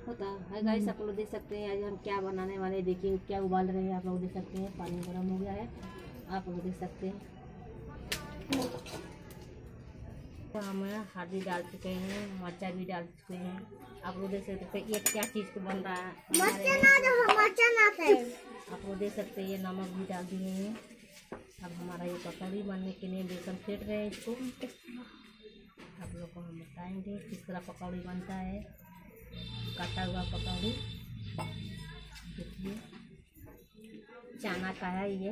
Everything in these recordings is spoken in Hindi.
होता है गाइस। आप लोग देख सकते हैं आज हम क्या बनाने वाले हैं। देखिए क्या उबाल रहे हैं, आप लोग देख सकते हैं। पानी गर्म हो गया है, आप लोग देख सकते हैं। तो हम हल्दी डाल चुके हैं, मिर्चा भी डाल चुके हैं। आप लोग देख सकते हैं ये क्या चीज़ को बन रहा है। आप लोग देख सकते हैं ये नमक भी डाल दिए हैं। अब हमारा ये पकौड़ी बनने के लिए बेसन फेंट रहे हैं इसको। आप लोग को हम बताएंगे किस तरह पकौड़ी बनता है, कटा हुआ पकौड़ी। देखिए चना का है ये।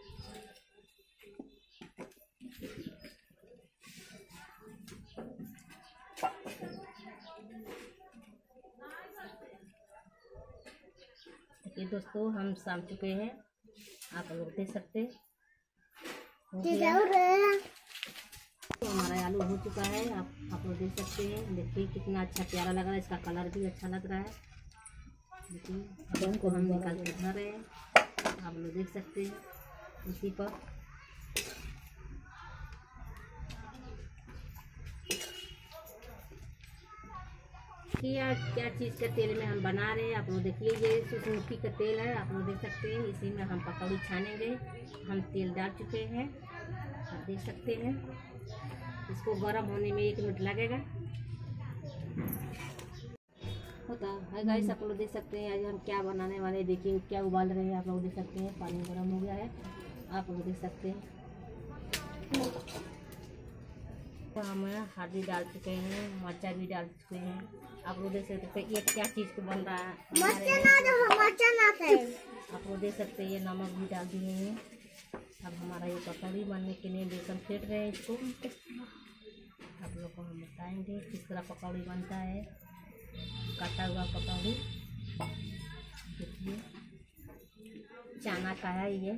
देखिए दोस्तों हम साम चुके हैं, आप लोग देख सकते हैं। तो हमारा आलू हो चुका है, आप लोग देख सकते हैं। देखिए कितना अच्छा प्यारा लग रहा है, इसका कलर भी अच्छा लग रहा है। देखिए इनको हम निकाल के धर रहे हैं, आप लोग देख सकते हैं। इसी पर क्या चीज़ के तेल में हम बना रहे हैं। आप लोग देखिए ये सूरजमुखी का तेल है, आप लोग देख सकते हैं। इसी में हम पकौड़ी छानेंगे। हम तेल डाल चुके हैं, आप देख सकते हैं। इसको गर्म होने में 1 मिनट लगेगा। होता है गाइस। आप लोग देख सकते हैं आज हम क्या बनाने वाले हैं। देखिए क्या उबाल रहे हैं, आप लोग देख सकते हैं। पानी गर्म हो गया है, आप लोग देख सकते हैं। तो हम हल्दी डाल चुके हैं, मिर्चा भी डाल चुके हैं। आप लोग देख सकते हैं ये क्या चीज़ को बन रहा है। आप लोग देख सकते हैं ये नमक भी डाल दिए हैं। अब हमारा ये पकौड़ी बनने के लिए बेसन फेंट रहे हैं इसको। आप लोग को हम बताएंगे किस तरह पकौड़ी बनता है, कटा हुआ पकौड़ी। देखिए चना का है ये।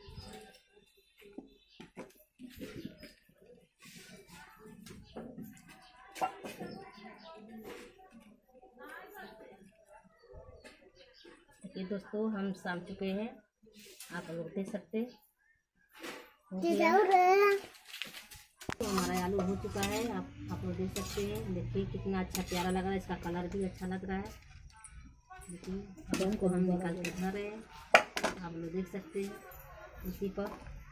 देखिए दोस्तों हम साम चुके हैं, आप लोग देख सकते हैं। तो हमारा आलू हो चुका है, आप लोग देख सकते हैं। देखिए कितना अच्छा प्यारा लग रहा है, इसका कलर भी अच्छा लग रहा है। देखिए इनको हम निकाल के धर रहे हैं, आप लोग देख सकते हैं। इसी पर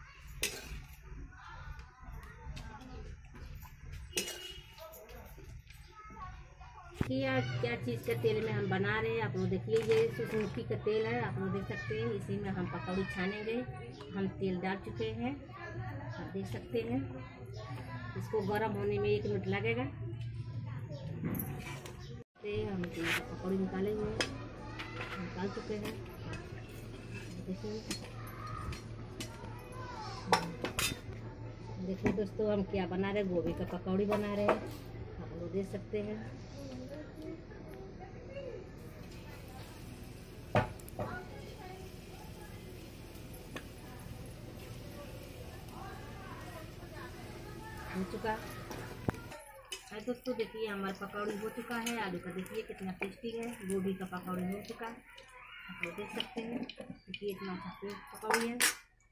क्या चीज़ के तेल में हम बना रहे हैं। आप लोग देखिए ये सूरजमुखी का तेल है, आप लोग देख सकते हैं। इसी में हम पकौड़ी छानेंगे। हम तेल डाल चुके हैं, आप देख सकते हैं। इसको गर्म होने में 1 मिनट लगेगा। हम पकौड़ी निकालेंगे, निकाल चुके हैं। देखिए दोस्तों हम क्या बना रहे हैं, गोभी का पकौड़ी बना रहे हैं, आप लोग देख सकते हैं। हो चुका है दोस्तों। देखिए हमारा पकौड़ी हो चुका है। आलू का देखिए कितना टेस्टी है। गोभी का पकौड़ी हो चुका है, आप लोग देख सकते हैं। देखिए इतना अच्छा पकौड़ी है।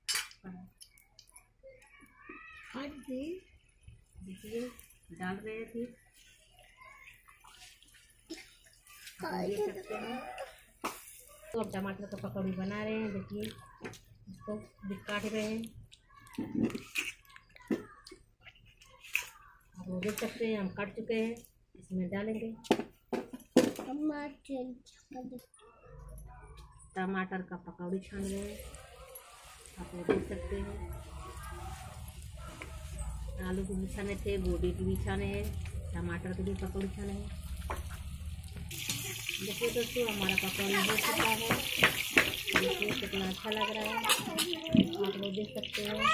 देखिए डाल रहे थे, देख सकते हैं। तो अब टमाटर का पकौड़ी बना रहे हैं। देखिए इसको भी काट रहे हैं, आप लोग देख सकते हैं। हम काट चुके हैं, इसमें डालेंगे टमाटर का पकौड़ी छान रहे हैं, आप लोग देख सकते हैं। आलू को भी छाने थे, गोभी की भी छाने हैं, टमाटर की भी पकौड़ी छाने हैं। देखिए दोस्तों हमारा पकौड़ी हो चुका है। देखिए कितना अच्छा लग रहा है, आप लोग देख सकते हैं।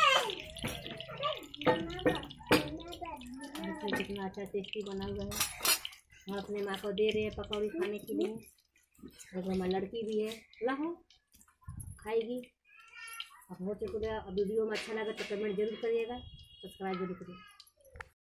देखिए कितना अच्छा टेस्टी बना हुआ है। हम अपने माँ को दे रहे हैं पकौड़ी खाने के लिए। देखो हमारी लड़की भी है, लाओ खाएगी। अब हो चुका है। वीडियो में अच्छा लगा तो कमेंट जरूर करिएगा, सब्सक्राइब जरूर करिए।